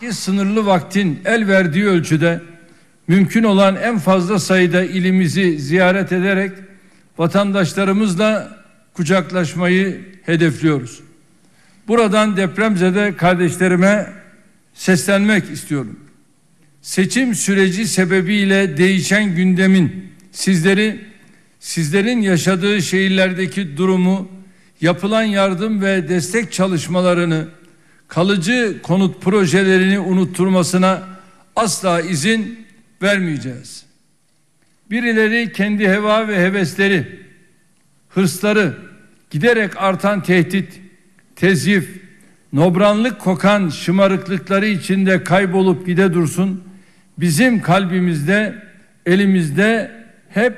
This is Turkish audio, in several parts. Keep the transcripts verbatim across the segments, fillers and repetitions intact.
Sınırlı vaktin el verdiği ölçüde mümkün olan en fazla sayıda ilimizi ziyaret ederek vatandaşlarımızla kucaklaşmayı hedefliyoruz. Buradan depremzede kardeşlerime seslenmek istiyorum. Seçim süreci sebebiyle değişen gündemin sizleri, sizlerin yaşadığı şehirlerdeki durumu, yapılan yardım ve destek çalışmalarını, kalıcı konut projelerini unutturmasına asla izin vermeyeceğiz. Birileri kendi heva ve hevesleri, hırsları, giderek artan tehdit, tezyif, nobranlık kokan şımarıklıkları içinde kaybolup gide dursun. Bizim kalbimizde, elimizde hep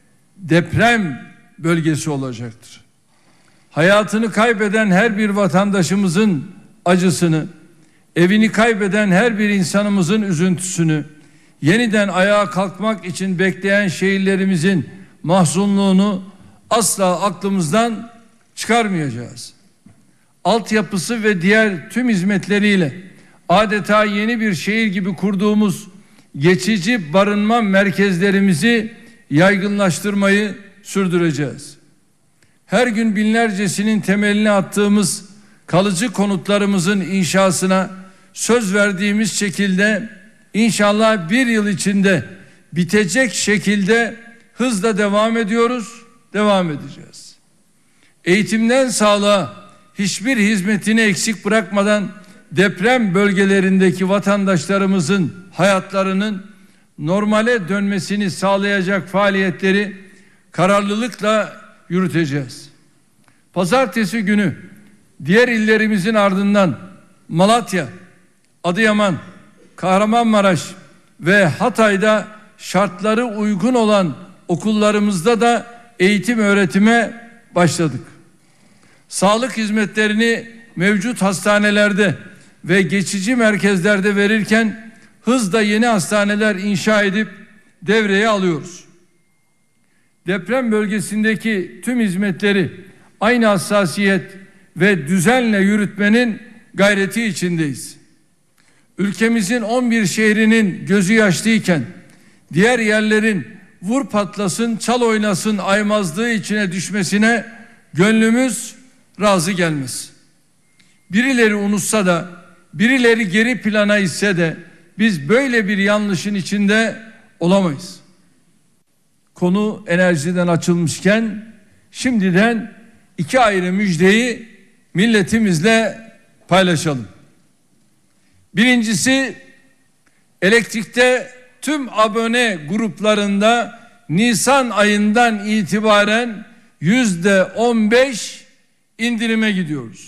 deprem bölgesi olacaktır. Hayatını kaybeden her bir vatandaşımızın acısını, evini kaybeden her bir insanımızın üzüntüsünü, yeniden ayağa kalkmak için bekleyen şehirlerimizin mahzunluğunu asla aklımızdan çıkarmayacağız. Altyapısı ve diğer tüm hizmetleriyle adeta yeni bir şehir gibi kurduğumuz geçici barınma merkezlerimizi yaygınlaştırmayı sürdüreceğiz. Her gün binlercesinin temelini attığımız kalıcı konutlarımızın inşasına söz verdiğimiz şekilde inşallah bir yıl içinde bitecek şekilde hızla devam ediyoruz, devam edeceğiz. Eğitimden sağlığa hiçbir hizmetini eksik bırakmadan deprem bölgelerindeki vatandaşlarımızın hayatlarının normale dönmesini sağlayacak faaliyetleri kararlılıkla yürüteceğiz. Pazartesi günü diğer illerimizin ardından Malatya, Adıyaman, Kahramanmaraş ve Hatay'da şartları uygun olan okullarımızda da eğitim öğretime başladık. Sağlık hizmetlerini mevcut hastanelerde ve geçici merkezlerde verirken hızla yeni hastaneler inşa edip devreye alıyoruz. Deprem bölgesindeki tüm hizmetleri aynı hassasiyet ve düzenle yürütmenin gayreti içindeyiz. Ülkemizin on bir şehrinin gözü yaşlıyken diğer yerlerin vur patlasın, çal oynasın aymazlığı içine düşmesine gönlümüz razı gelmez. Birileri unutsa da, birileri geri plana ise de biz böyle bir yanlışın içinde olamayız. Konu enerjiden açılmışken şimdiden iki ayrı müjdeyi milletimizle paylaşalım. Birincisi, elektrikte tüm abone gruplarında Nisan ayından itibaren yüzde on beş indirime gidiyoruz.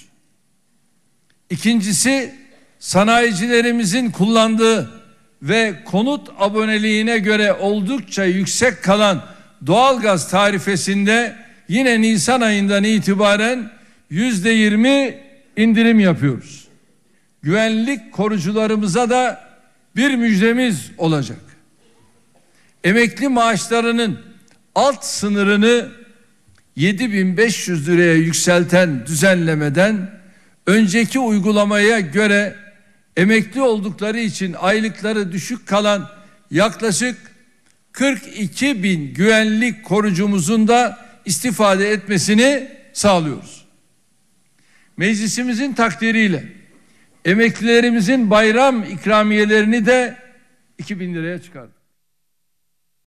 İkincisi, sanayicilerimizin kullandığı ve konut aboneliğine göre oldukça yüksek kalan doğalgaz tarifesinde yine Nisan ayından itibaren yüzde yirmi indirim yapıyoruz. Güvenlik korucularımıza da bir müjdemiz olacak. Emekli maaşlarının alt sınırını yedi bin beş yüz liraya yükselten düzenlemeden önceki uygulamaya göre emekli oldukları için aylıkları düşük kalan yaklaşık kırk iki bin güvenlik korucumuzun da istifade etmesini sağlıyoruz. Meclisimizin takdiriyle emeklilerimizin bayram ikramiyelerini de iki bin liraya çıkardık.